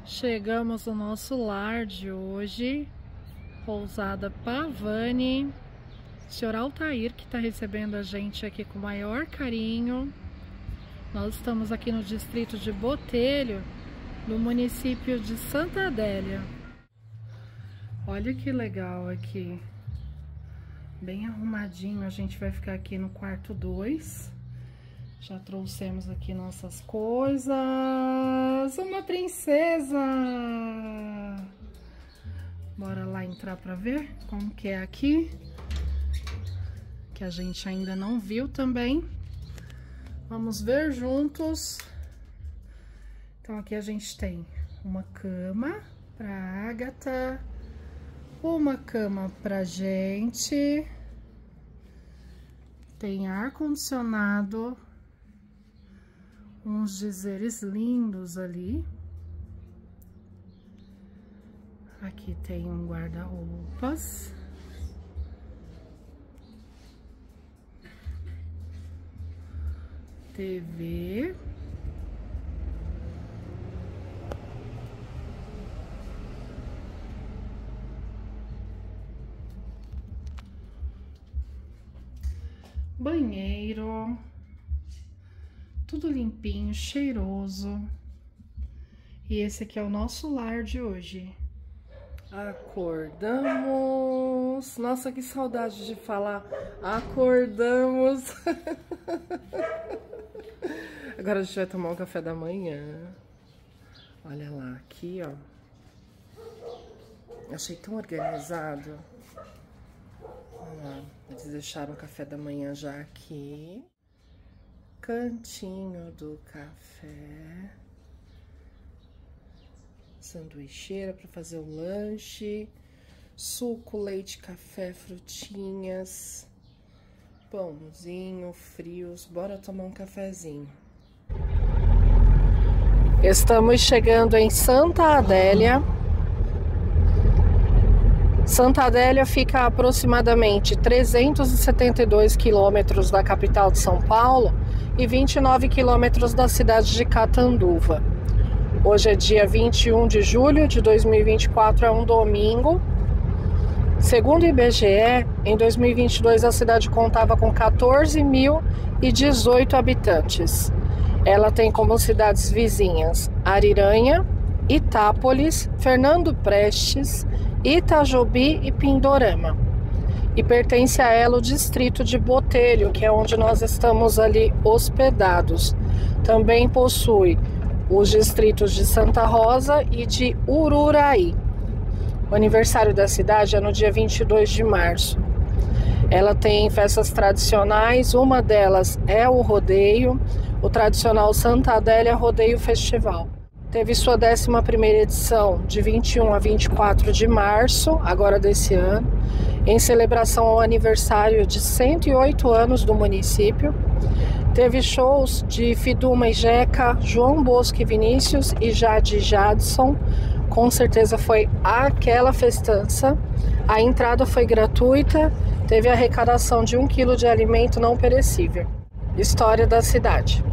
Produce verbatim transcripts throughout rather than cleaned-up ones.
Chegamos no nosso lar de hoje, pousada Pavani. O senhor Altair que está recebendo a gente aqui com o maior carinho. Nós estamos aqui no distrito de Botelho, no município de Santa Adélia. Olha que legal aqui, bem arrumadinho. A gente vai ficar aqui no quarto dois. Já trouxemos aqui nossas coisas. Uma princesa! Bora lá entrar pra ver como que é aqui, que a gente ainda não viu também. Vamos ver juntos. Então aqui a gente tem uma cama pra Agatha, uma cama pra gente, tem ar-condicionado, uns dizeres lindos ali. Aqui tem um guarda-roupas. T V. Banheiro. Tudo limpinho, cheiroso. E esse aqui é o nosso lar de hoje. Acordamos. Nossa, que saudade de falar. Acordamos. Agora a gente vai tomar um café da manhã. Olha lá, aqui, ó. Achei tão organizado. Olha lá, eles deixaram o café da manhã já aqui. Cantinho do café. Sanduicheira para fazer o lanche. Suco, leite, café, frutinhas. Pãozinho, frios. Bora tomar um cafezinho. Estamos chegando em Santa Adélia. Santa Adélia fica a aproximadamente trezentos e setenta e dois quilômetros da capital de São Paulo e vinte e nove quilômetros da cidade de Catanduva. Hoje é dia vinte e um de julho de dois mil e vinte e quatro, é um domingo. Segundo o I B G E, em dois mil e vinte e dois a cidade contava com quatorze mil e dezoito habitantes. Ela tem como cidades vizinhas Ariranha, Itápolis, Fernando Prestes, Itajobi e Pindorama. E pertence a ela o distrito de Botelho, que é onde nós estamos ali hospedados. Também possui os distritos de Santa Rosa e de Ururaí. O aniversário da cidade é no dia vinte e dois de março. Ela tem festas tradicionais, uma delas é o rodeio, o tradicional Santa Adélia Rodeio Festival. Teve sua décima primeira edição de vinte e um a vinte e quatro de março, agora desse ano, em celebração ao aniversário de cento e oito anos do município. Teve shows de Fiduma e Jeca, João Bosco e Vinícius e Jade Jadson. Com certeza foi aquela festança. A entrada foi gratuita, teve arrecadação de um quilo de alimento não perecível. História da cidade.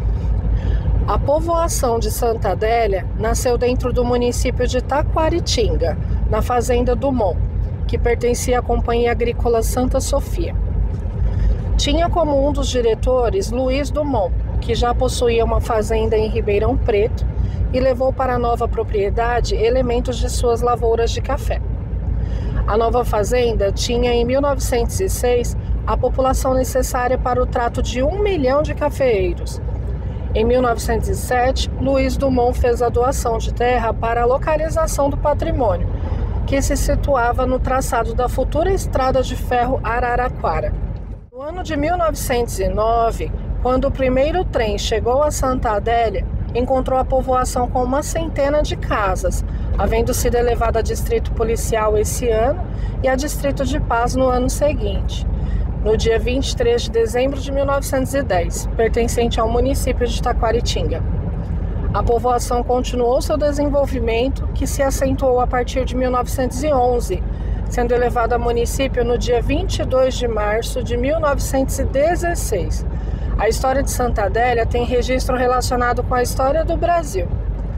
A povoação de Santa Adélia nasceu dentro do município de Taquaritinga, na fazenda Dumont, que pertencia à Companhia Agrícola Santa Sofia. Tinha como um dos diretores Luiz Dumont, que já possuía uma fazenda em Ribeirão Preto e levou para a nova propriedade elementos de suas lavouras de café. A nova fazenda tinha em mil novecentos e seis a população necessária para o trato de um milhão de cafeeiros. Em mil novecentos e sete, Luiz Dumont fez a doação de terra para a localização do patrimônio, que se situava no traçado da futura estrada de ferro Araraquara. No ano de mil novecentos e nove, quando o primeiro trem chegou a Santa Adélia, encontrou a povoação com uma centena de casas, havendo sido elevada a distrito policial esse ano e a distrito de paz no ano seguinte. No dia vinte e três de dezembro de mil novecentos e dez, pertencente ao município de Taquaritinga. A povoação continuou seu desenvolvimento, que se acentuou a partir de mil novecentos e onze, sendo elevado a município no dia vinte e dois de março de mil novecentos e dezesseis. A história de Santa Adélia tem registro relacionado com a história do Brasil.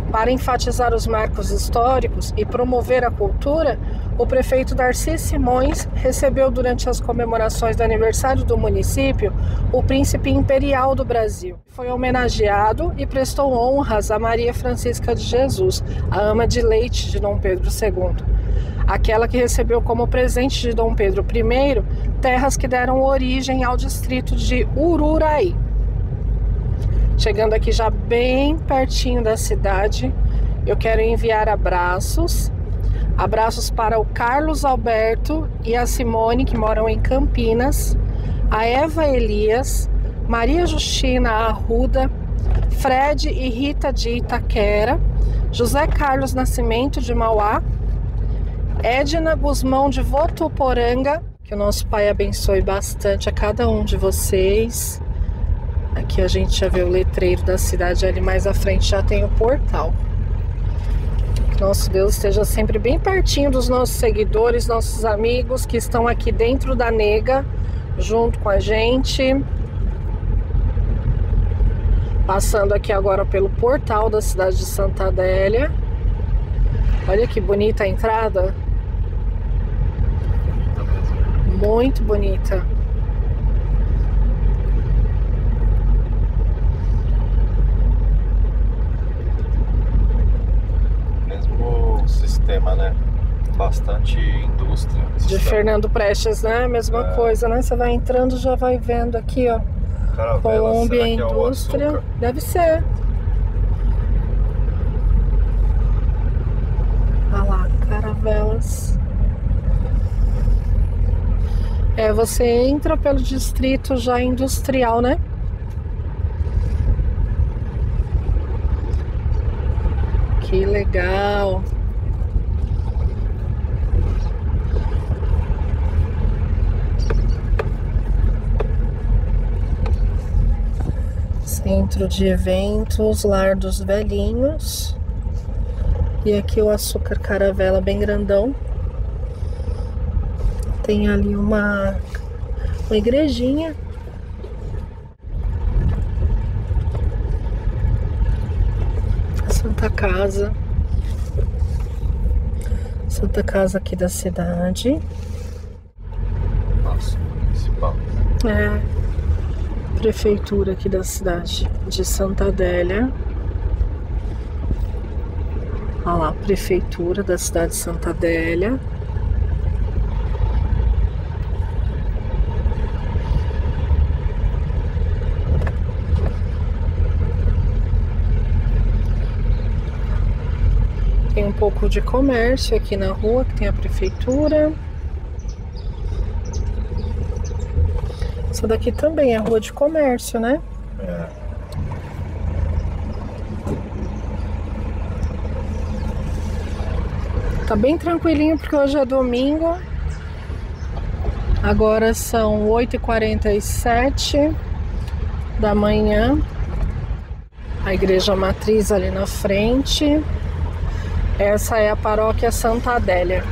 Para enfatizar os marcos históricos e promover a cultura, o prefeito Darcy Simões recebeu durante as comemorações do aniversário do município o príncipe imperial do Brasil. Foi homenageado e prestou honras a Maria Francisca de Jesus, a ama de leite de Dom Pedro segundo, aquela que recebeu como presente de Dom Pedro primeiro terras que deram origem ao distrito de Ururaí. Chegando aqui já bem pertinho da cidade, eu quero enviar abraços. Abraços para o Carlos Alberto e a Simone, que moram em Campinas, a Eva Elias, Maria Justina Arruda, Fred e Rita de Itaquera, José Carlos Nascimento de Mauá, Edna Guzmão de Votuporanga. Que o nosso Pai abençoe bastante a cada um de vocês. Aqui a gente já vê o letreiro da cidade, ali mais à frente já tem o portal. Que nosso Deus esteja sempre bem pertinho dos nossos seguidores, nossos amigos que estão aqui dentro da Nega, junto com a gente. Passando aqui agora pelo portal da cidade de Santa Adélia. Olha que bonita a entrada. Muito bonita. Sistema, né? Bastante indústria. De Sistema. Fernando Prestes, né? Mesma é. coisa, né? Você vai entrando, já vai vendo aqui, ó. Caravela, Colômbia será que Indústria. É o Deve ser. Olha lá, Caravelas. É, você entra pelo distrito já industrial, né? Que legal. Centro de eventos, Lar dos Velhinhos. E aqui o Açúcar Caravela bem grandão. Tem ali uma, uma igrejinha. Santa Casa. Santa Casa aqui da cidade. Nossa, municipal. É. Prefeitura aqui da cidade de Santa Adélia. Olha lá, prefeitura da cidade de Santa Adélia. Tem um pouco de comércio aqui na rua, que tem a prefeitura. Essa daqui também é rua de comércio, né? É. Tá bem tranquilinho porque hoje é domingo. Agora são oito e quarenta e sete da manhã. A igreja matriz ali na frente. Essa é a paróquia Santa Adélia.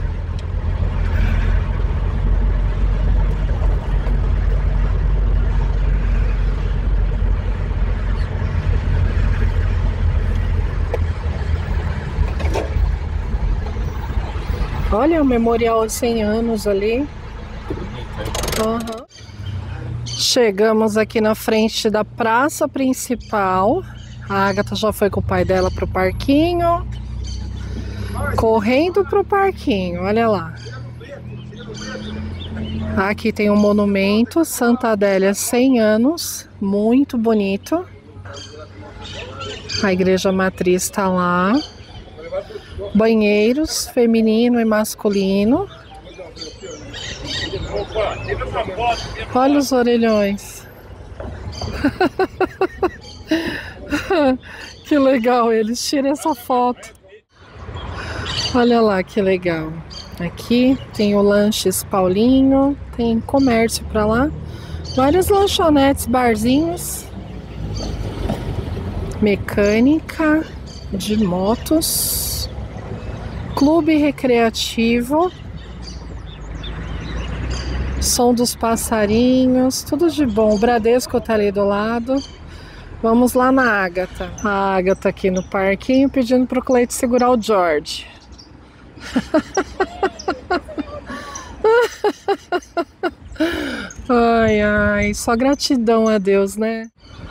Olha o memorial de cem anos ali. Uhum. Chegamos aqui na frente da praça principal. A Agatha já foi com o pai dela pro parquinho. Correndo pro parquinho, olha lá. Aqui tem um monumento, Santa Adélia cem anos, muito bonito. A igreja matriz está lá. Banheiros feminino e masculino. Olha os orelhões. Que legal, eles tiram essa foto. Olha lá que legal. Aqui tem o Lanches Paulinho, tem comércio para lá. Várias lanchonetes, barzinhos. Mecânica de motos. Clube recreativo. Som dos passarinhos, tudo de bom. O Bradesco tá ali do lado. Vamos lá na Agatha. A Agatha aqui no parquinho pedindo pro Cleito segurar o George. Ai, ai, só gratidão a Deus, né?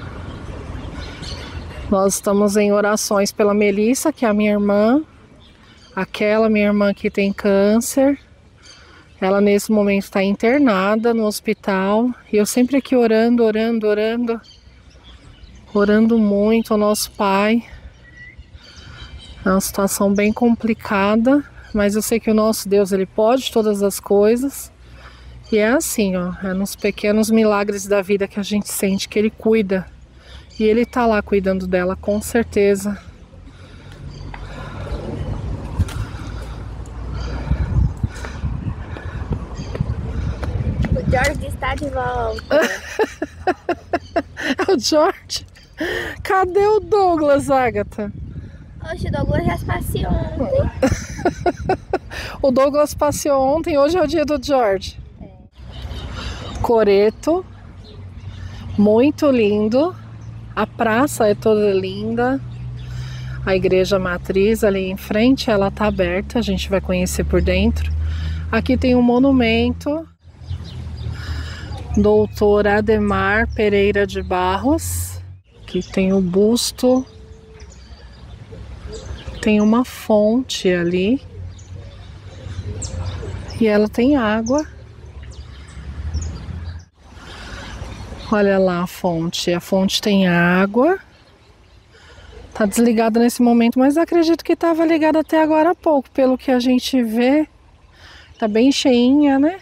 Nós estamos em orações pela Melissa, que é a minha irmã. Aquela minha irmã que tem câncer. Ela nesse momento está internada no hospital. E eu sempre aqui orando, orando, orando. Orando muito ao nosso Pai. É uma situação bem complicada. Mas eu sei que o nosso Deus, Ele pode todas as coisas. E é assim, ó. É nos pequenos milagres da vida que a gente sente que Ele cuida. E Ele tá lá cuidando dela, com certeza. O George está de volta. É o George? Cadê o Douglas, Agatha? Oxe, o Douglas já se passeou ontem. O Douglas passeou ontem, hoje é o dia do George. É. Coreto. Muito lindo. A praça é toda linda. A igreja matriz ali em frente, ela tá aberta. A gente vai conhecer por dentro. Aqui tem um monumento. Doutor Ademar Pereira de Barros. Aqui tem o busto. Tem uma fonte ali. E ela tem água. Olha lá a fonte. A fonte tem água. Tá desligada nesse momento, mas acredito que estava ligada até agora há pouco. Pelo que a gente vê, tá bem cheinha, né?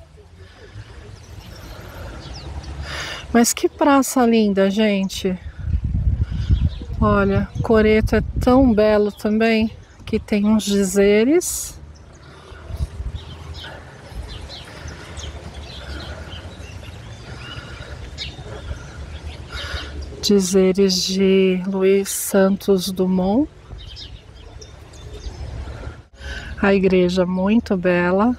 Mas que praça linda, gente. Olha, Coreto é tão belo também, que tem uns dizeres. Dizeres de Luiz Santos Dumont. A igreja muito bela.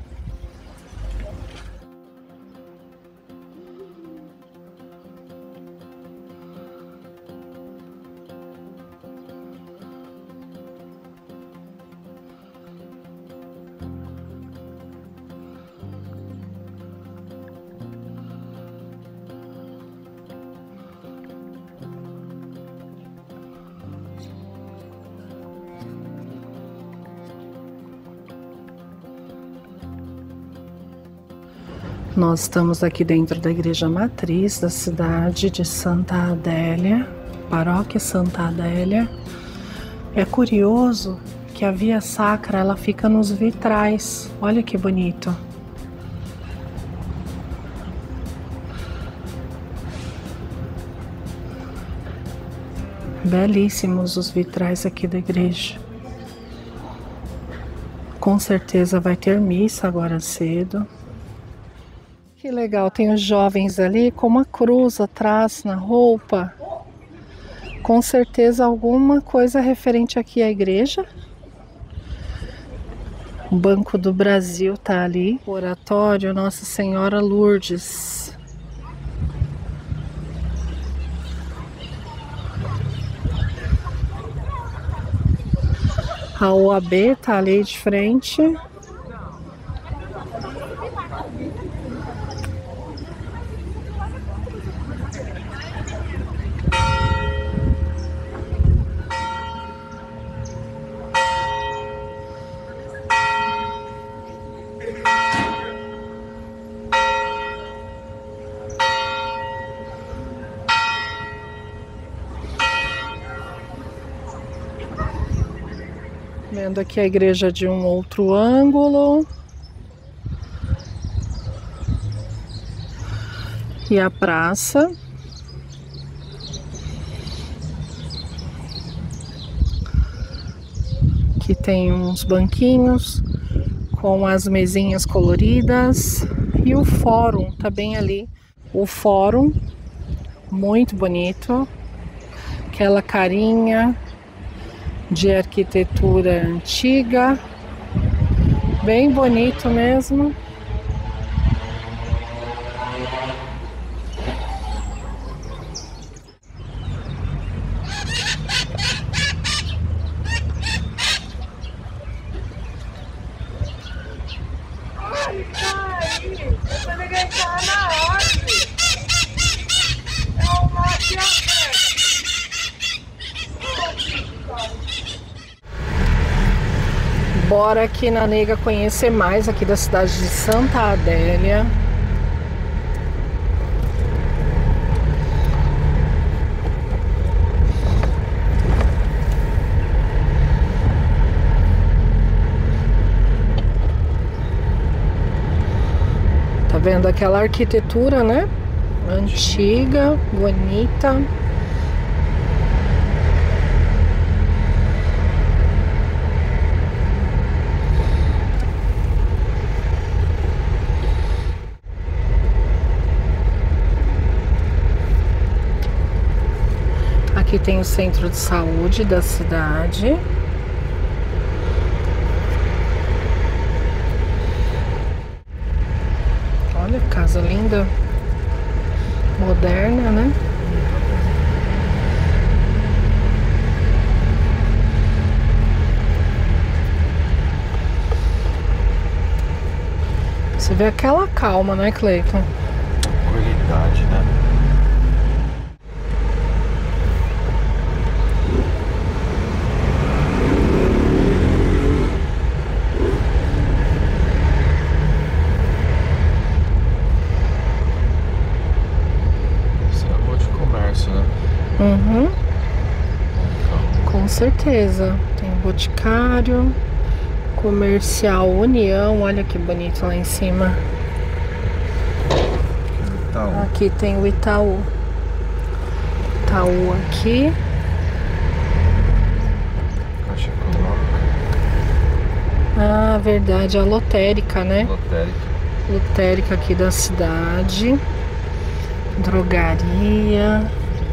Nós estamos aqui dentro da igreja matriz da cidade de Santa Adélia, paróquia Santa Adélia. É curioso que a via sacra ela fica nos vitrais. Olha que bonito. Belíssimos os vitrais aqui da igreja. Com certeza vai ter missa agora cedo. Que legal, tem os jovens ali com uma cruz atrás na roupa. Com certeza alguma coisa referente aqui à igreja. O Banco do Brasil tá ali. O oratório Nossa Senhora Lourdes. A O A B tá ali de frente. Vendo aqui a igreja de um outro ângulo. E a praça. Aqui tem uns banquinhos com as mesinhas coloridas. E o fórum tá bem ali. O fórum, muito bonito. Aquela carinha de arquitetura antiga, bem bonito mesmo. Bora aqui na Nega conhecer mais aqui da cidade de Santa Adélia. Tá vendo aquela arquitetura, né? Antiga, bonita. Aqui tem o centro de saúde da cidade. Olha, casa linda, moderna, né? Você vê aquela calma, né, Cleiton? Tranquilidade, né? Uhum. Com certeza. Tem Boticário, Comercial União. Olha que bonito lá em cima. Itaú. Aqui tem o Itaú. Itaú aqui. Caixa Econômica. Ah, verdade. A lotérica, né? Lotérica. Lotérica aqui da cidade. Drogaria.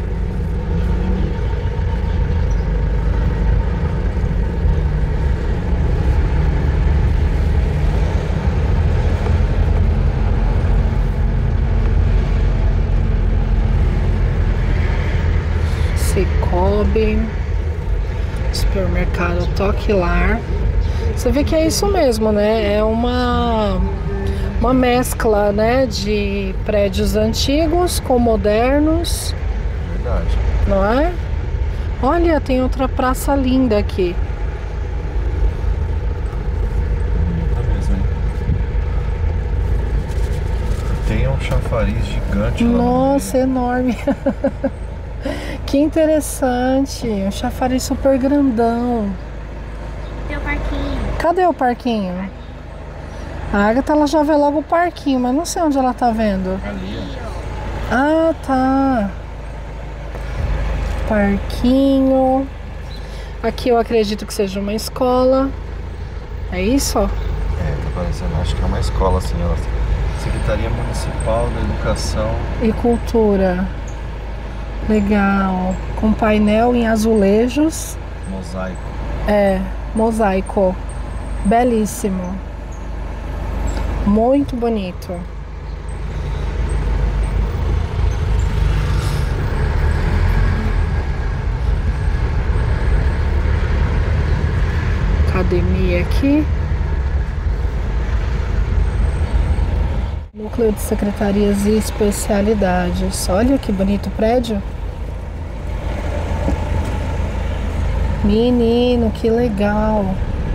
Cicobi, supermercado Toque Lar. Você vê que é isso mesmo, né? É uma uma mescla, né, de prédios antigos com modernos. Verdade. Não é? Olha, tem outra praça linda aqui. Bonita mesmo, hein? Tem um chafariz gigante lá. Nossa, enorme. Que interessante. Um chafariz super grandão. Tem o parquinho. Cadê o parquinho? A Agatha, ela já vê logo o parquinho, mas não sei onde ela tá vendo. Ali, ó. Ah, tá. Parquinho. Aqui eu acredito que seja uma escola. É isso? É, tá parecendo, acho que é uma escola, assim, ó. Secretaria Municipal da Educação E Cultura. Legal. Com painel em azulejos. Mosaico. É, mosaico. Belíssimo. Muito bonito. Academia aqui. Núcleo de Secretarias e Especialidades. Olha que bonito prédio. Menino, que legal.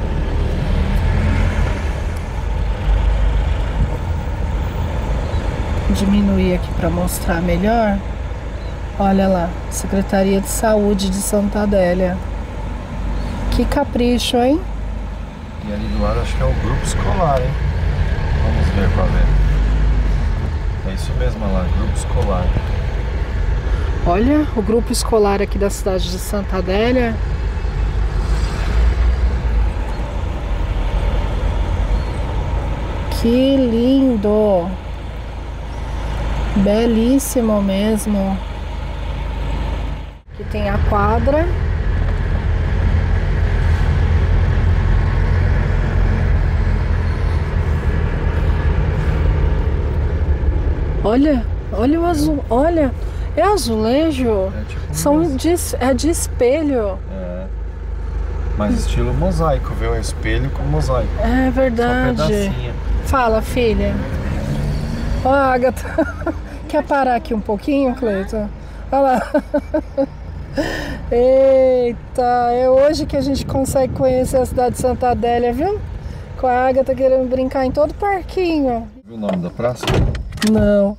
Diminuir aqui para mostrar melhor. Olha lá, Secretaria de Saúde de Santa Adélia. Que capricho, hein? E ali do lado acho que é o grupo escolar, hein? Vamos ver pra ver. É isso mesmo, olha lá, grupo escolar. Olha, o grupo escolar aqui da cidade de Santa Adélia. Que lindo! Belíssimo mesmo. Aqui tem a quadra. Olha, olha o azul, olha, é azulejo. É tipo São um- de, é de espelho. É. Mas estilo mosaico, viu? É espelho com mosaico. É Só verdade. pedacinho. Fala, filha. Ó, Agatha. Quer parar aqui um pouquinho, Cleiton? Olha lá. Ei, Eita, é hoje que a gente consegue conhecer a cidade de Santa Adélia, viu? Com a Agatha querendo brincar em todo o parquinho. Viu o nome da praça? Não.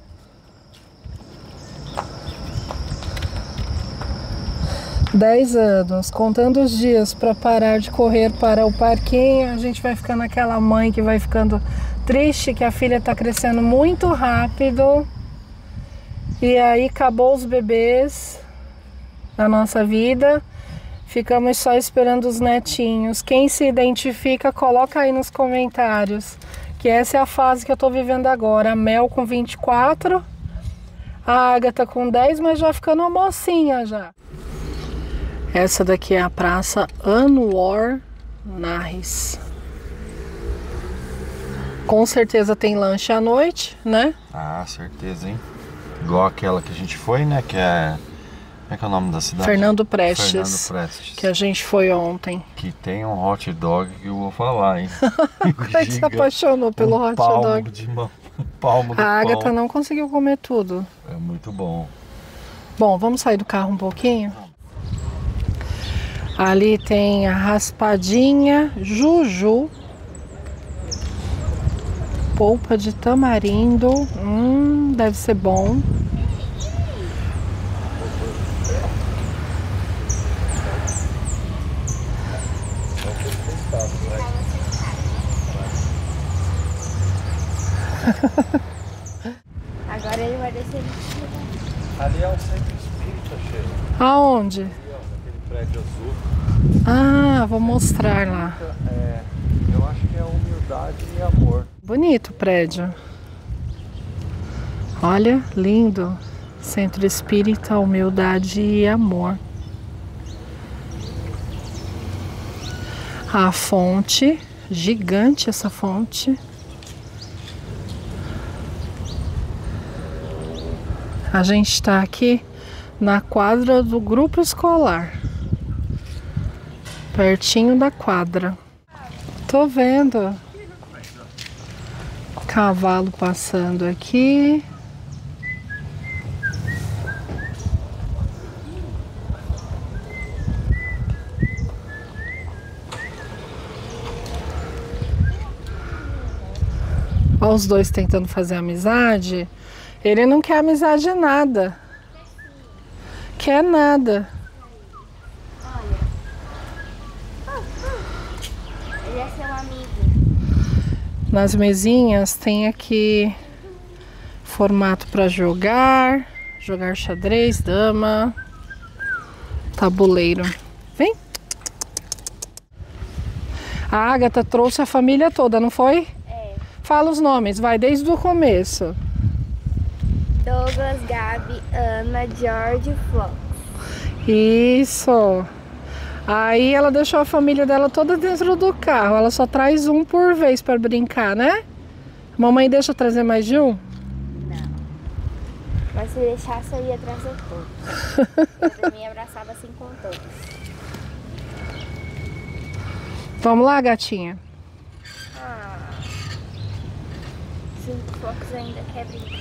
Dez anos, contando os dias para parar de correr para o parquinho. A gente vai ficando aquela mãe que vai ficando triste que a filha está crescendo muito rápido. E aí acabou os bebês da nossa vida. Ficamos só esperando os netinhos. Quem se identifica, coloca aí nos comentários. Que essa é a fase que eu tô vivendo agora. A Mel com vinte e quatro. A Agatha com dez, mas já ficando uma mocinha já. Essa daqui é a Praça Anwar Narres. Com certeza tem lanche à noite, né? Ah, certeza, hein? Igual aquela que a gente foi, né? Que é... Como é que é o nome da cidade? Fernando Prestes. Fernando Prestes. Que a gente foi ontem. Que tem um hot dog que eu vou falar, hein? Como é que se apaixonou pelo um hot palmo dog? De mão, um palmo do A Agatha pão. não conseguiu comer tudo. É muito bom. Bom, vamos sair do carro um pouquinho? Ali tem a raspadinha Juju. Polpa de tamarindo. Hum, deve ser bom. Agora ele vai descer. Ali é o centro espírita, cheiro. Aonde? Aquele prédio azul. Ah, vou mostrar lá. É, eu acho que é humildade e amor. Bonito o prédio. Olha, lindo. Centro Espírita, Humildade e Amor. A fonte, gigante essa fonte. A gente está aqui na quadra do grupo escolar. Pertinho da quadra. Tô vendo. Cavalo passando aqui. Olha os dois tentando fazer amizade. Ele não quer amizade nada. Quer nada. Ele é seu amigo. Nas mesinhas tem aqui formato para jogar, jogar xadrez, dama, tabuleiro. Vem. A Agatha trouxe a família toda, não foi? É. Fala os nomes, vai desde o começo. Douglas, Gabi, Ana, George, Flox. Isso. Aí ela deixou a família dela toda dentro do carro. Ela só traz um por vez para brincar, né? Mamãe deixa trazer mais de um? Não. Mas se deixasse eu ia trazer todos. Eu também abraçava assim com todos. Vamos lá, gatinha. Ah. Se o Flox ainda quer brincar.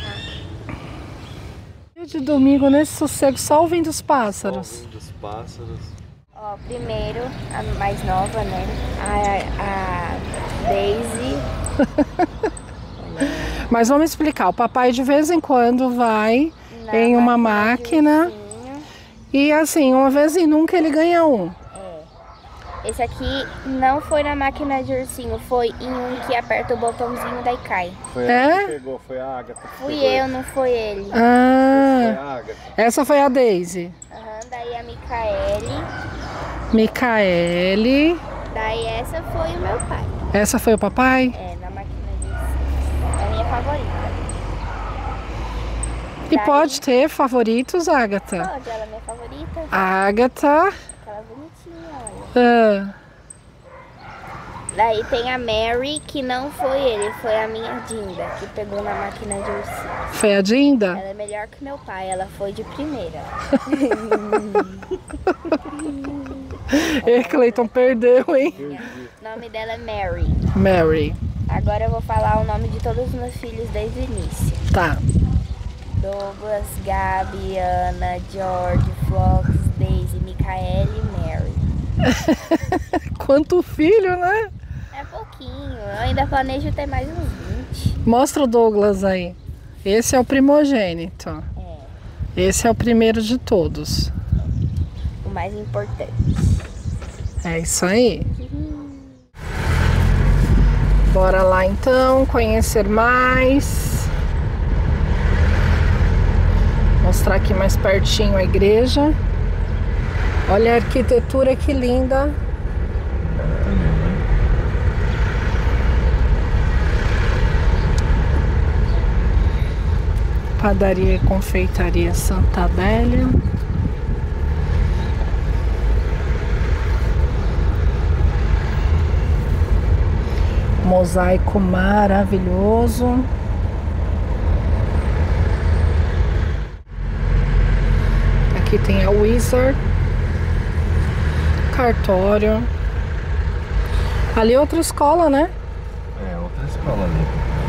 De domingo nesse sossego, só ouvindo os pássaros. Ouvindo os pássaros. Ó, primeiro, a mais nova, né? A, a Daisy. Mas vamos explicar. O papai de vez em quando vai Na em uma máquina de máquina. ursinho. E assim, uma vez e nunca ele ganha um. É. Esse aqui não foi na máquina de ursinho, foi em um que aperta o botãozinho daí cai. Foi É? ela que pegou, foi a Agatha. que Fui pegou. eu, não foi ele. Foi Ah, a Agatha. essa foi a Daisy. Aham, daí a Micaele. Micaele. Daí essa foi o meu pai. Essa foi o papai? É, na máquina de ursinho. É a minha favorita. E Daí- pode ter favoritos, Agatha? Pode, ela é minha favorita. Agatha. Aquela bonitinha, olha. Ah, Daí tem a Mary, que não foi ele, foi a minha Dinda, que pegou na máquina de ursinho. foi a Dinda? Ela é melhor que meu pai, ela foi de primeira. E Cleiton perdeu, hein? O nome dela é Mary. Mary. Agora eu vou falar o nome de todos os meus filhos desde o início. Tá. Douglas, Gabi, Ana, George, Flox, Daisy, Micaele e Mary. Quanto filho, né? É pouquinho. Eu ainda planejo ter mais uns vinte. Mostra o Douglas aí. Esse é o primogênito. É. Esse é o primeiro de todos. O mais importante. É isso aí. Bora lá então, conhecer mais. Mostrar aqui mais pertinho a igreja. Olha a arquitetura, que linda. Padaria e confeitaria Santa Adélia. Mosaico maravilhoso. Aqui tem a Wizard. Cartório. Ali é outra escola, né? É, outra escola ali.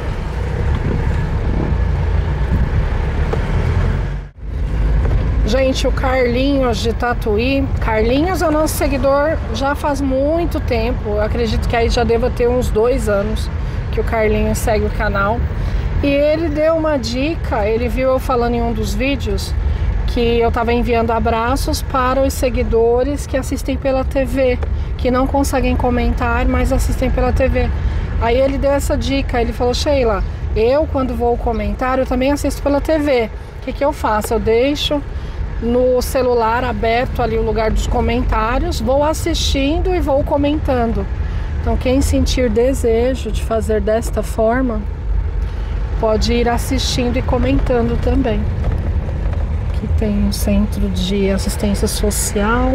Gente, o Carlinhos de Tatuí. Carlinhos é o nosso seguidor já faz muito tempo. Eu acredito que aí já deva ter uns dois anos que o Carlinhos segue o canal. E ele deu uma dica, ele viu eu falando em um dos vídeos que eu estava enviando abraços para os seguidores que assistem pela T V, que não conseguem comentar, mas assistem pela T V. Aí ele deu essa dica, ele falou: Sheila, eu quando vou comentar, eu também assisto pela T V. O que que eu faço? Eu deixo no celular aberto ali o lugar dos comentários, vou assistindo e vou comentando. Então quem sentir desejo de fazer desta forma, pode ir assistindo e comentando também. Aqui tem um centro de assistência social.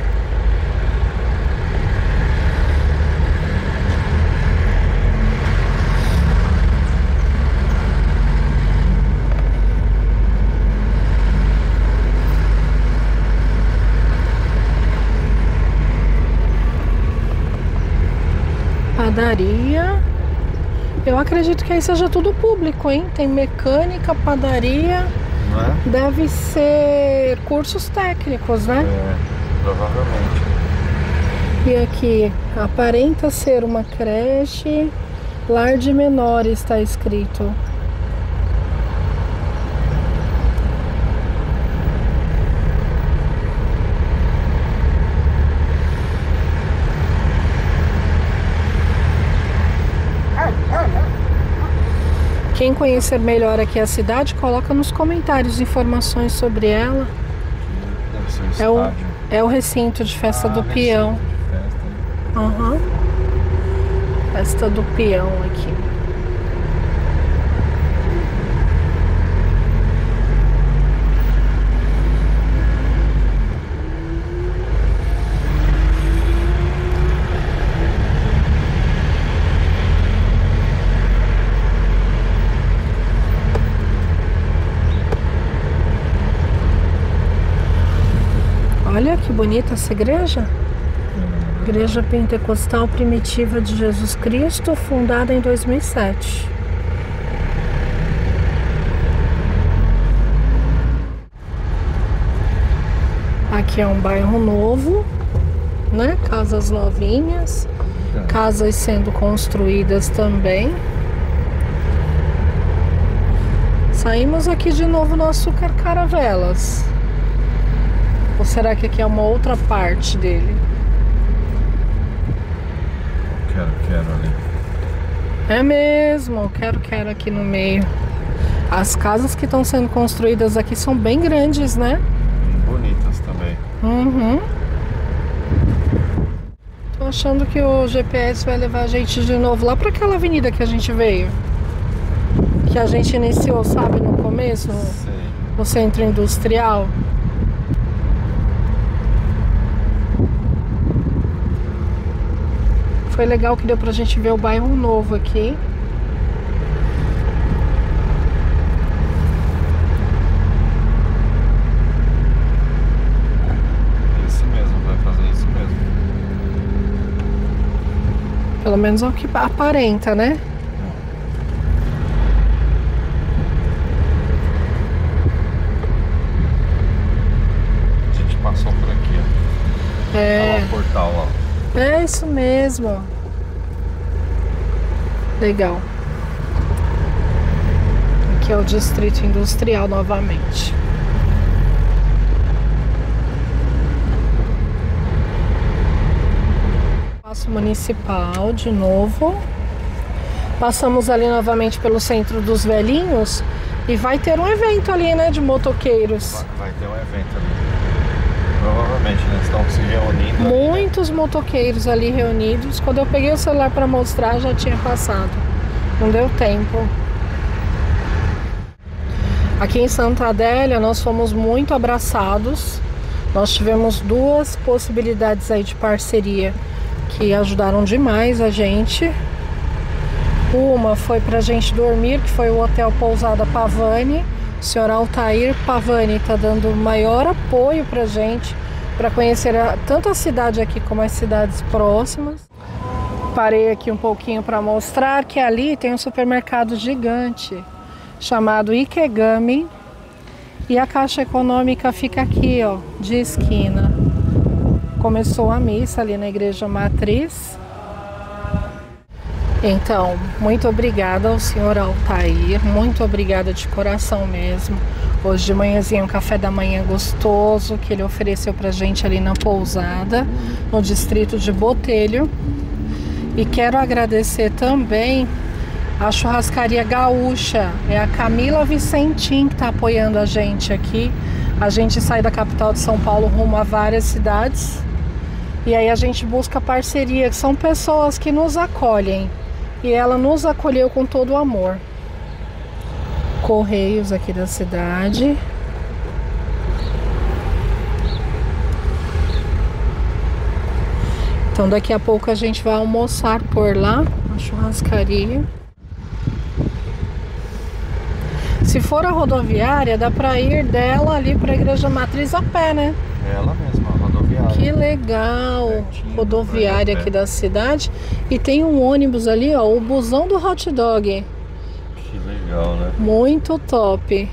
Padaria. Eu acredito que aí seja tudo público, hein? Tem mecânica, padaria. Não é? Deve ser cursos técnicos, né? É, provavelmente. E aqui, aparenta ser uma creche. Lar de menores está escrito. Quem conhecer melhor aqui a cidade, coloca nos comentários informações sobre ela. Deve ser o É o, estádio. é o recinto de festa Ah, do recinto peão. de festa. Uhum. Festa do peão aqui. Olha que bonita essa igreja. Igreja Pentecostal Primitiva de Jesus Cristo, fundada em dois mil e sete. Aqui é um bairro novo, né? Casas novinhas, casas sendo construídas também. Saímos aqui de novo no Açúcar Caravelas. Ou será que aqui é uma outra parte dele? Quero, quero ali. É mesmo, quero, quero aqui no meio. As casas que estão sendo construídas aqui são bem grandes, né? Bonitas também. Uhum. Tô achando que o G P S vai levar a gente de novo lá para aquela avenida que a gente veio. Que a gente iniciou, sabe, no começo, no, Sei. no centro industrial. Foi legal que deu pra gente ver o bairro novo aqui. Esse mesmo, vai fazer isso mesmo. Pelo menos é o que aparenta, né? A gente passou por aqui, ó. É. Olha lá o portal, ó. É isso mesmo. Legal. Aqui é o Distrito Industrial novamente. Paço Municipal de novo. Passamos ali novamente pelo Centro dos Velhinhos e vai ter um evento ali, né, de motoqueiros. Vai, vai ter um evento ali. Provavelmente, né? Estão se reunindo. Muitos ali, né? Motoqueiros ali reunidos. Quando eu peguei o celular para mostrar, já tinha passado. Não deu tempo. Aqui em Santa Adélia, nós fomos muito abraçados. Nós tivemos duas possibilidades aí de parceria que ajudaram demais a gente. Uma foi pra gente dormir, que foi o Hotel Pousada Pavani. O senhor Altair Pavani está dando maior apoio pra gente, para conhecer a, tanto a cidade aqui como as cidades próximas. Parei aqui um pouquinho para mostrar que ali tem um supermercado gigante chamado Ikegami. E a Caixa Econômica fica aqui, ó, de esquina. Começou a missa ali na Igreja Matriz. Então, muito obrigada ao senhor Altair, muito obrigada de coração mesmo. Hoje de manhãzinha um café da manhã gostoso que ele ofereceu pra gente ali na pousada, no distrito de Botelho. E quero agradecer também a Churrascaria Gaúcha, é a Camila Vicentim que está apoiando a gente aqui. A gente sai da capital de São Paulo rumo a várias cidades e aí a gente busca parceria, que são pessoas que nos acolhem. E ela nos acolheu com todo o amor. Correios aqui da cidade. Então daqui a pouco a gente vai almoçar por lá, na churrascaria. Se for a rodoviária, dá pra ir dela ali pra Igreja Matriz a pé, né? É ela mesma, a rodoviária. Que legal! Pertinho, rodoviária aqui da cidade. E tem um ônibus ali, ó, o busão do hot dog. Que legal, né? Muito top.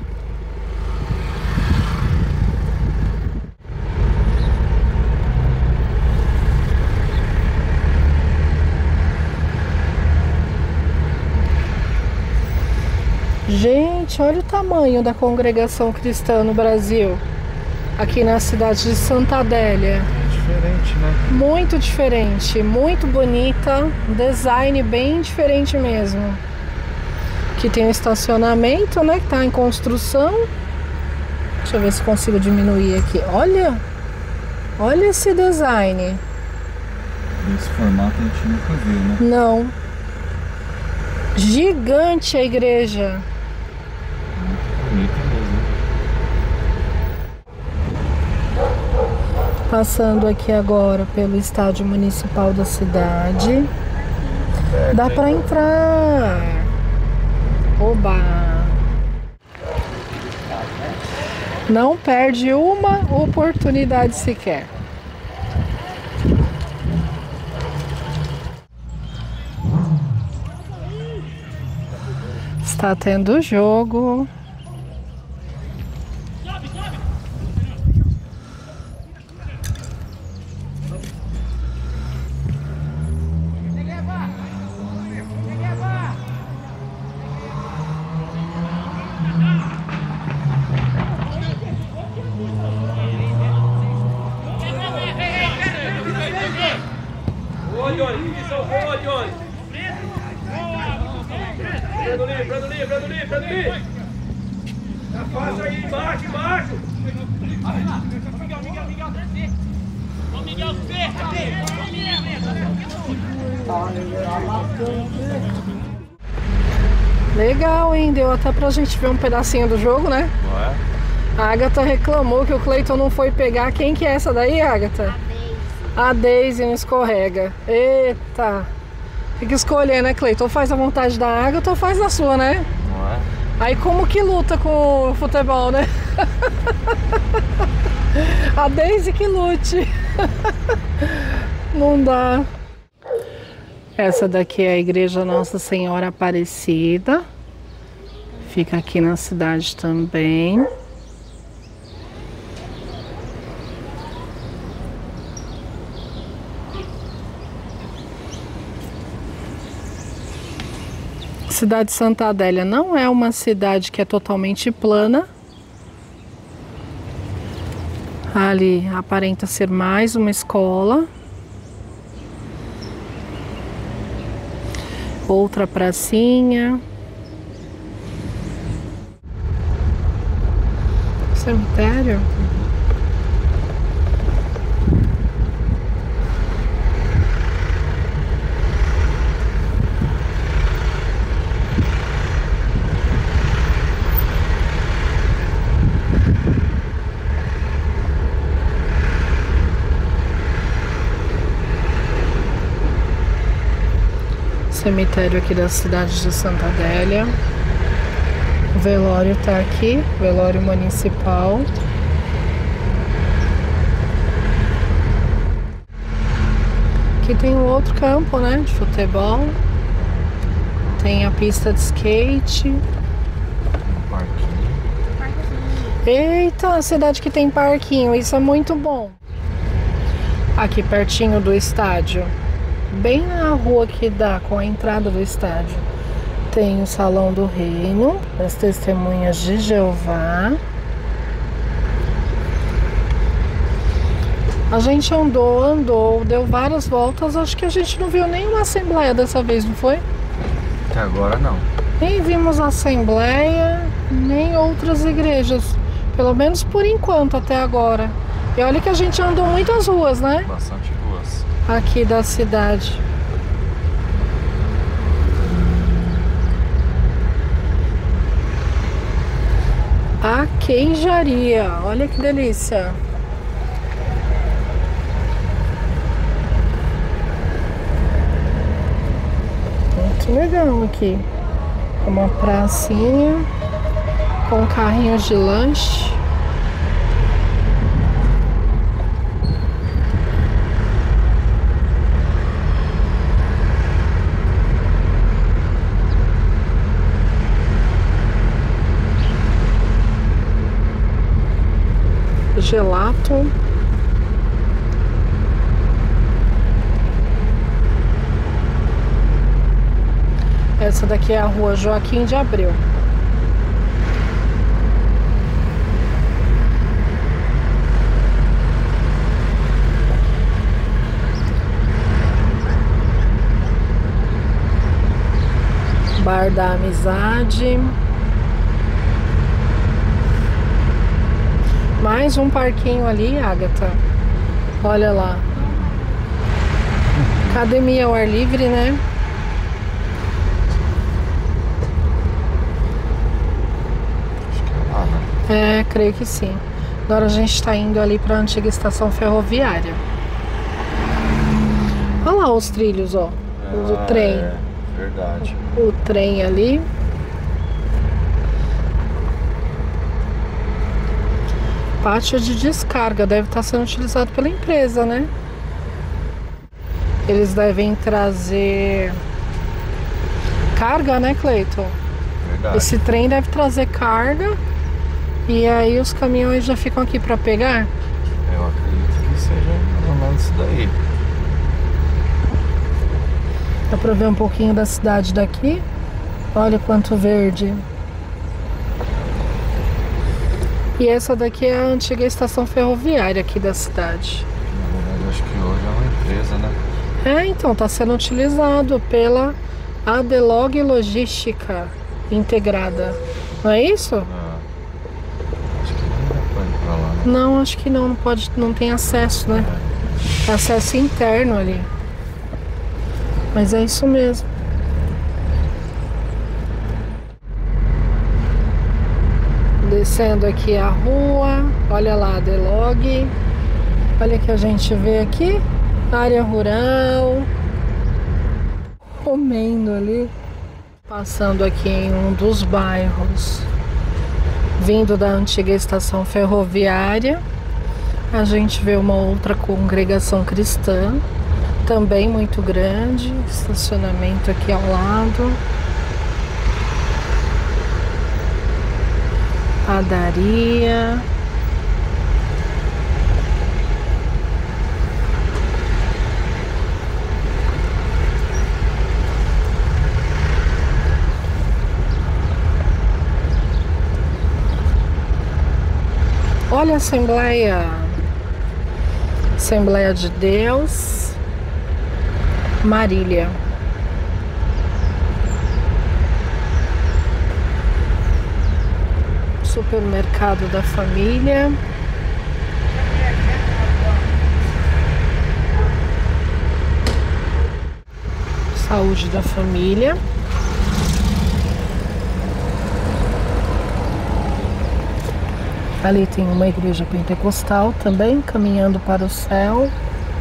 Gente, olha o tamanho da congregação cristã no Brasil. Aqui na cidade de Santa Adélia. É diferente, né? Muito diferente, muito bonita. Design bem diferente mesmo. Aqui tem um estacionamento, né? Que tá em construção. Deixa eu ver se consigo diminuir aqui. Olha! Olha esse design. Esse formato a gente nunca viu, né? Não. Gigante a igreja. Bonito mesmo. Passando aqui agora pelo estádio municipal da cidade. É, dá para entrar. Oba! Não perde uma oportunidade sequer. Está tendo jogo. Boa, Johnny. Que são boa, Johnny. Prendo livre, prendo livre, prendo livre, prendo livre. Tá fácil aí, embaixo, embaixo. Miguel, Miguel, Miguel, descer. Ô, Miguel, perca, Legal, hein? Deu até pra gente ver um pedacinho do jogo, né? Não é? A Agatha reclamou que o Cleiton não foi pegar. Quem que é essa daí, Agatha? A Daisy não escorrega. Eita! Tem que escolher, né, Cleiton? Ou faz a vontade da Agatha ou faz a sua, né? Não é? Aí como que luta com o futebol, né? A Daisy que lute. Não dá. Essa daqui é a Igreja Nossa Senhora Aparecida. Fica aqui na cidade também. cidade de Santa Adélia não é uma cidade que é totalmente plana. Ali aparenta ser mais uma escola. Outra pracinha. Cemitério? Cemitério aqui da cidade de Santa Adélia. O velório tá aqui, velório municipal. Aqui tem um outro campo, né, de futebol. Tem a pista de skate. Um parquinho. Eita, a cidade que tem parquinho, isso é muito bom. Aqui pertinho do estádio, bem na rua que dá com a entrada do estádio, tem o Salão do Reino, as Testemunhas de Jeová. A gente andou, andou, deu várias voltas, acho que a gente não viu nenhuma assembleia dessa vez, não foi? Até agora não. Nem vimos assembleia, nem outras igrejas, pelo menos por enquanto até agora. E olha que a gente andou muitas ruas, né? Bastante ruas. Aqui da cidade. A queijaria, olha que delícia. Muito legal aqui. Uma pracinha com carrinhos de lanche. Gelato. Essa daqui é a rua Joaquim de Abreu. Bar da Amizade. Mais um parquinho ali, Agatha. Olha lá. Academia ao ar livre, né? Acho que é lá, né? É, creio que sim. Agora a gente está indo ali para a antiga estação ferroviária. Olha lá os trilhos, ó. O Ah, trem. É, verdade. O trem ali. Pátio de descarga, deve estar sendo utilizado pela empresa, né? Eles devem trazer carga, né, Cleiton? Verdade. Esse trem deve trazer carga e aí os caminhões já ficam aqui para pegar. Eu acredito que seja mais ou menos isso daí. Dá para ver um pouquinho da cidade daqui. Olha quanto verde. E essa daqui é a antiga estação ferroviária aqui da cidade. Na verdade, acho que hoje é uma empresa, né? É, então, está sendo utilizado pela Adelog Logística Integrada. Não é isso? Ah, acho que não dá pra ir pra lá, né? Não, acho que não, não pode, não tem acesso, né? É acesso interno ali. Mas é isso mesmo. Descendo aqui a rua, olha lá a Delog. Olha que a gente vê aqui, área rural. Comendo ali. Passando aqui em um dos bairros, vindo da antiga estação ferroviária, a gente vê uma outra congregação cristã, também muito grande, estacionamento aqui ao lado. Padaria. Olha a Assembleia. Assembleia de Deus. Marília. Supermercado da família. Saúde da família. Ali tem uma igreja pentecostal também, caminhando para o céu.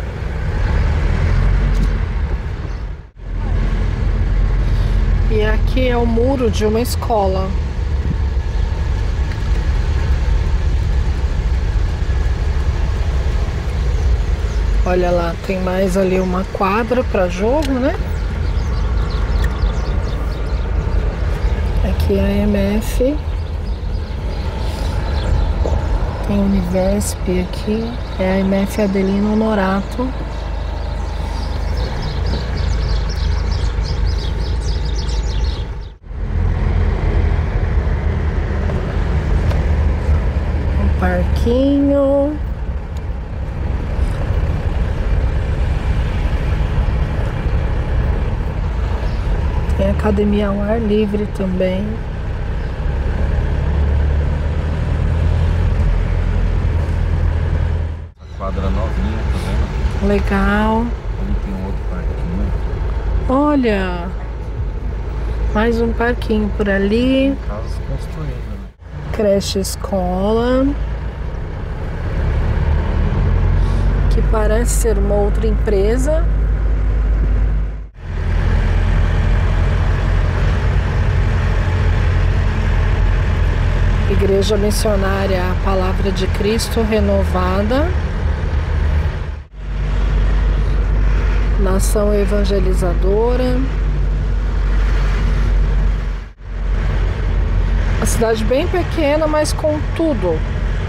E aqui é o muro de uma escola. Olha lá, tem mais ali uma quadra para jogo, né? Aqui é a M F. Tem Univesp aqui. É a M F Adelino Honorato. Um parquinho. Tem academia ao ar livre também. A quadra novinha, tá vendo? Legal. Ali tem um outro parquinho. Olha, mais um parquinho por ali. Casas construídas, né? Creche escola. Que parece ser uma outra empresa. Igreja Missionária A Palavra de Cristo Renovada. Nação Evangelizadora. Uma cidade bem pequena, mas com tudo.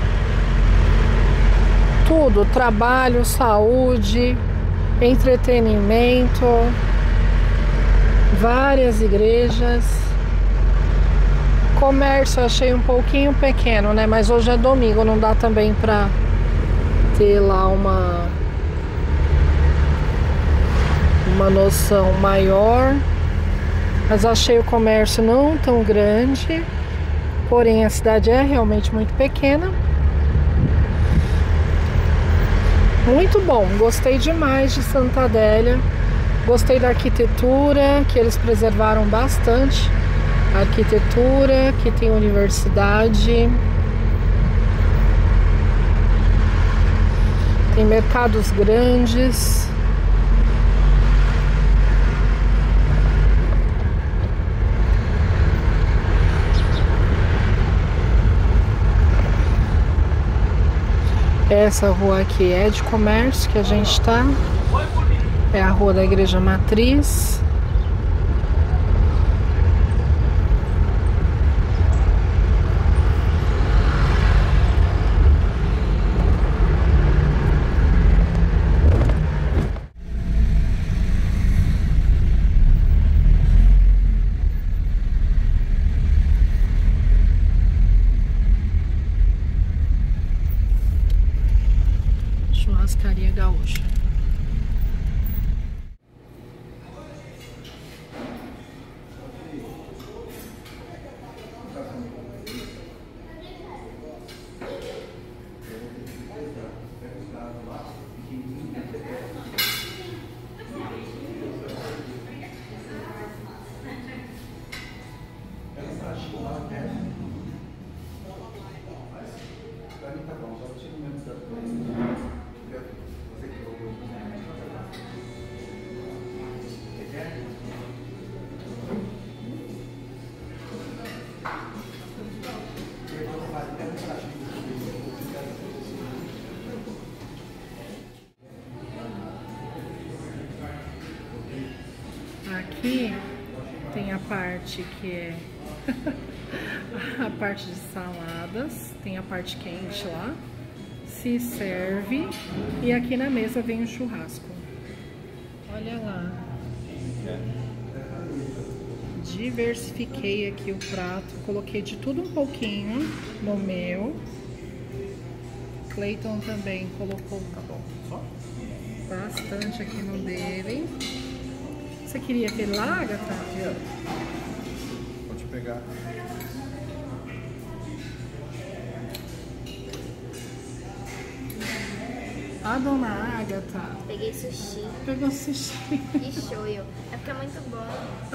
Tudo, trabalho, saúde, entretenimento, várias igrejas. Comércio eu achei um pouquinho pequeno, né? Mas hoje é domingo, não dá também pra ter lá uma uma noção maior. Mas achei o comércio não tão grande. Porém, a cidade é realmente muito pequena. Muito bom, gostei demais de Santa Adélia. Gostei da arquitetura, que eles preservaram bastante. A arquitetura, que tem universidade. Tem mercados grandes. Essa rua aqui é de comércio que a gente está. É a rua da Igreja Matriz. Churrascaria Gaúcha. Aqui tem a parte que é a parte de saladas, tem a parte quente lá, se serve, e aqui na mesa vem o churrasco. Olha lá. Diversifiquei aqui o prato, coloquei de tudo um pouquinho no meu. Clayton também colocou Tá bom. Só? bastante aqui no dele. Você queria aquele lá, Agatha? Quero. Vou te pegar. A dona Agatha Peguei sushi pegou sushi. e shoyu. É porque é muito bom.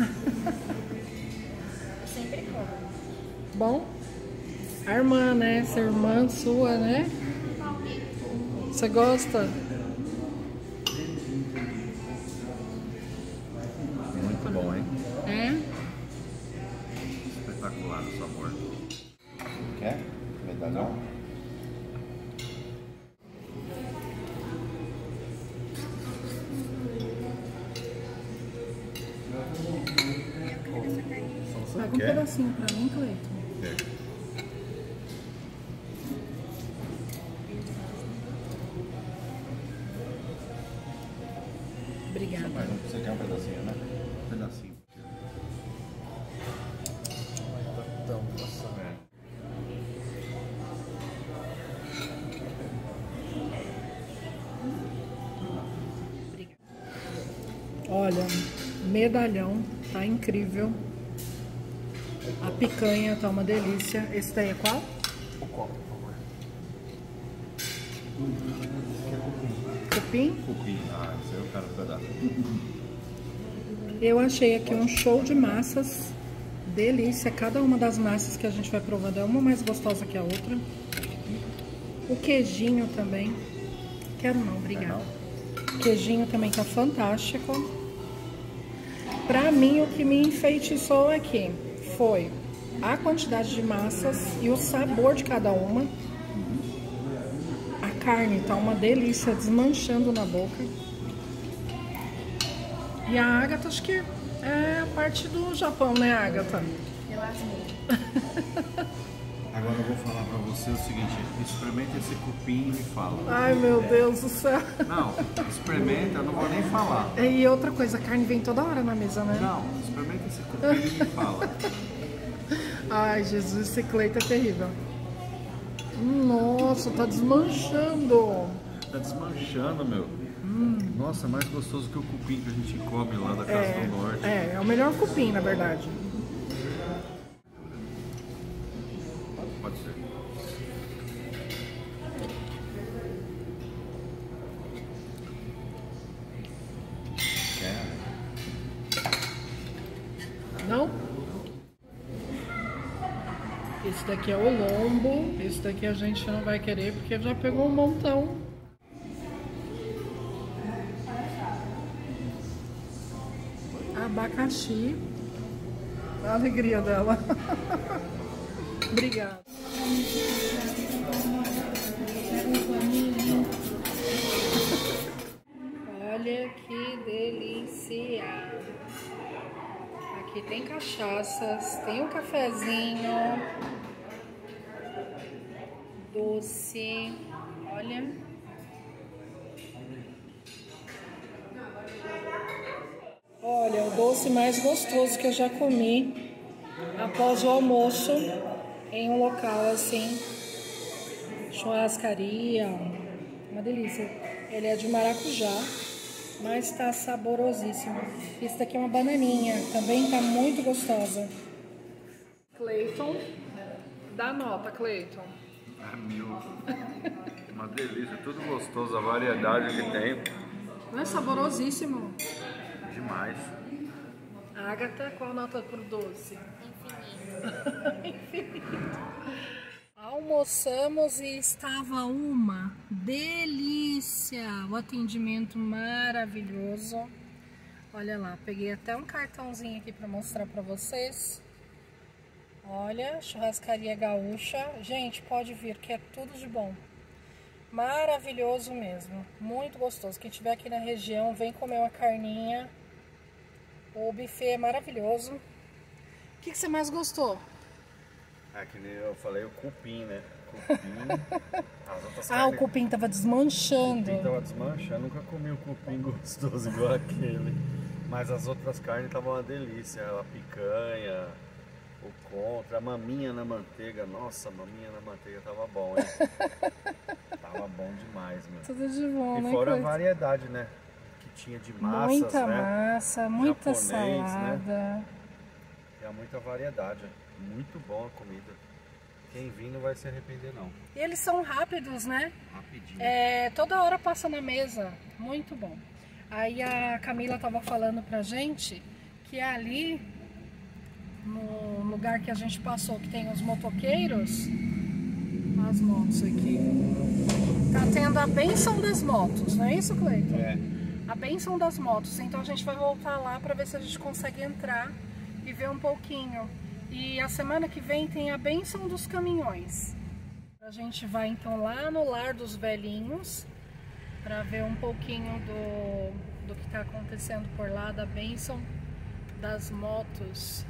Eu sempre como. Bom, a irmã, né? Essa irmã sua, né? Você gosta? Muito bom, hein? É? Espetacular o sabor. Quer? Medalhão? Pega um pedacinho pra mim, Cleiton. Quer. Obrigada. Mas não precisa quer um pedacinho, né? Um pedacinho. Então, nossa, velho. Obrigada. Olha, medalhão, tá incrível. A picanha tá uma delícia. Esse daí é qual? O copo, por favor. Cupim? Cupim. Ah, esse aí eu quero um pedaço. Eu achei aqui um show de massas. Delícia. Cada uma das massas que a gente vai provando é uma mais gostosa que a outra. O queijinho também. Quero não, obrigada. O queijinho também tá fantástico. Pra mim, o que me enfeitiçou aqui foi a quantidade de massas e o sabor de cada uma. A carne tá uma delícia, desmanchando na boca. E a Agatha, acho que é a parte do Japão, né, Agatha? Eu amei. Agora eu vou falar pra você o seguinte, experimenta esse cupim e me fala. Ai, meu Deus do céu. Não, experimenta, eu não vou nem falar. E outra coisa, a carne vem toda hora na mesa, né? Não, experimenta esse cupim e me fala. Ai, Jesus, esse Cleiton é terrível. Nossa, tá desmanchando. Tá desmanchando, meu. Hum. Nossa, é mais gostoso que o cupim que a gente come lá da Casa É, do Norte. é, é o melhor cupim, na verdade. Pode ser. Quer? Não? Esse daqui é o lombo. Esse daqui a gente não vai querer porque já pegou um montão. Abacaxi. A alegria dela. Obrigada. Olha que delícia. Aqui tem cachaças, tem um cafezinho, doce, olha. Olha, o doce mais gostoso que eu já comi após o almoço em um local assim, churrascaria, uma delícia. Ele é de maracujá, mas tá saborosíssimo. Isso daqui é uma bananinha, também tá muito gostosa. Cleiton, dá nota, Cleiton. É mil. Uma delícia, tudo gostoso, a variedade que tem. Não é saborosíssimo? Demais. Agatha, qual a nota pro doce? Infinito. Infinito. Almoçamos e estava uma delícia. O atendimento maravilhoso. Olha lá, peguei até um cartãozinho aqui para mostrar para vocês. Olha, churrascaria gaúcha. Gente, pode vir que é tudo de bom. Maravilhoso mesmo, muito gostoso. Quem estiver aqui na região, vem comer uma carninha. O buffet é maravilhoso. O que, que você mais gostou? É que nem eu falei o cupim, né? Cupim. As outras Ah, carnes, o cupim tava desmanchando. O cupim tava desmanchando, nunca comi um cupim gostoso igual aquele. Mas as outras carnes estavam uma delícia. A picanha, o contra, a maminha na manteiga. Nossa, a maminha na manteiga tava bom, hein? Tava Tava bom demais, meu. Tudo de bom, e né? E fora Cleiton? a variedade, né? Que tinha de massas, muita né? massa, muita Japonês, salada. Né? Tinha muita variedade. Muito bom a comida. Quem vir não vai se arrepender, não. E eles são rápidos, né? Rapidinho. É, toda hora passa na mesa. Muito bom. Aí a Camila tava falando pra gente que ali, no lugar que a gente passou, que tem os motoqueiros, as motos aqui, tá tendo a bênção das motos, não é isso, Cleiton? É. A bênção das motos. Então a gente vai voltar lá pra ver se a gente consegue entrar e ver um pouquinho. E a semana que vem tem a bênção dos caminhões. A gente vai então lá no Lar dos Velhinhos para ver um pouquinho do, do que está acontecendo por lá, da bênção das motos.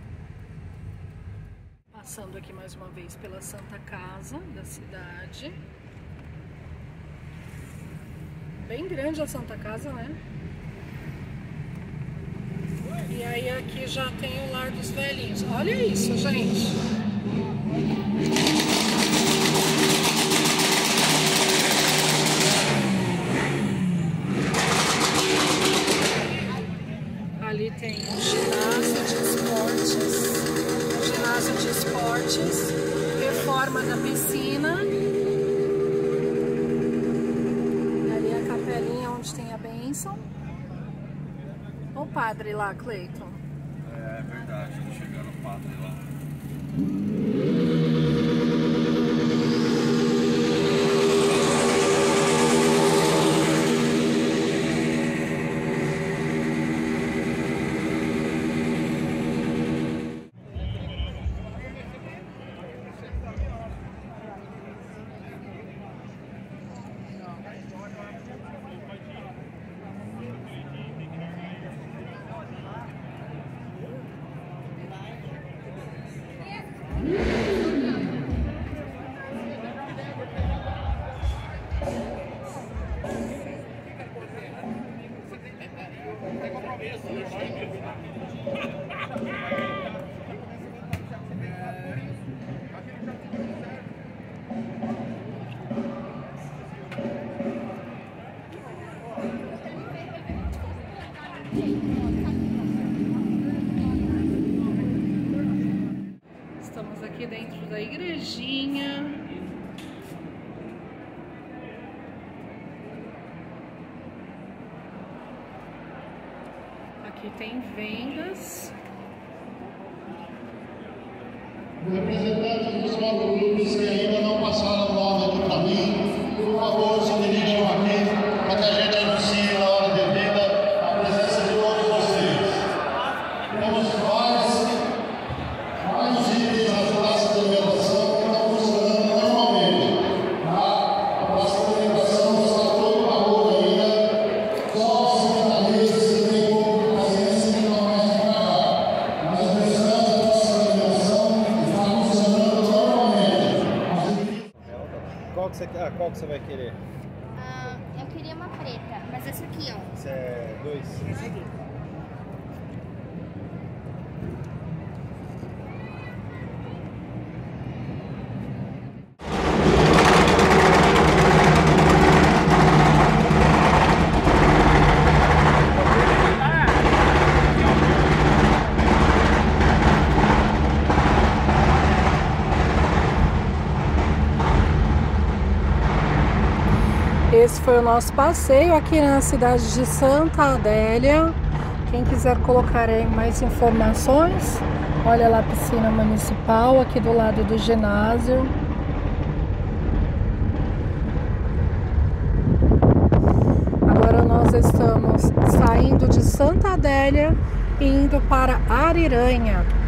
Passando aqui mais uma vez pela Santa Casa da cidade. Bem grande a Santa Casa, né? E aí aqui já tem o Lar dos Velhinhos. Olha isso, gente! Ali tem um ginásio de esportes, um ginásio de esportes, reforma da piscina. Ali a capelinha onde tem a bênção. O padre lá, Cleiton. É verdade, chegando o padre lá. Estamos aqui dentro da igrejinha. Aqui tem vendas. Representantes dos quatro grupos que ainda não passaram o nome aqui para mim, por favor, se dirijam aqui para que a gente anuncie na hora devida a presença de todos vocês. Temos vários, vários itens na praça de alimentação que estão funcionando normalmente. Tá? A praça de alimentação está toda barulho ainda, só os secretaristas que têm pouco paciência que não mais pagar. Mas o restante da praça de alimentação está funcionando normalmente. Qual que você, ah, qual que você vai querer? Ah, eu queria uma preta, mas essa aqui, ó. Esse é dois? Esse foi o nosso passeio aqui na cidade de Santa Adélia. Quem quiser colocar aí mais informações, olha lá a piscina municipal aqui do lado do ginásio. Agora nós estamos saindo de Santa Adélia e indo para Ariranha.